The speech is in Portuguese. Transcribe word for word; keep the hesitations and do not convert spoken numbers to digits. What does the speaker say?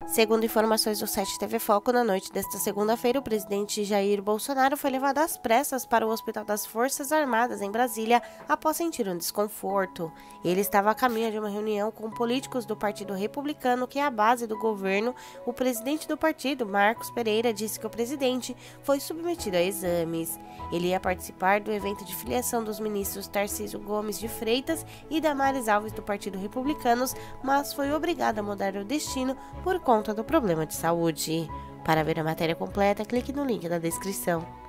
Segundo informações do site T V Foco, na noite desta segunda-feira, o presidente Jair Bolsonaro foi levado às pressas para o Hospital das Forças Armadas, em Brasília, após sentir um desconforto. Ele estava a caminho de uma reunião com políticos do Partido Republicano, que é a base do governo. O presidente do partido, Marcos Pereira, disse que o presidente foi submetido a exames. Ele ia participar do evento de filiação dos ministros Tarcísio Gomes de Freitas e Damares Alves do Partido Republicano, mas foi obrigado a mudar o destino por conta do problema de saúde. Para ver a matéria completa, clique no link da descrição.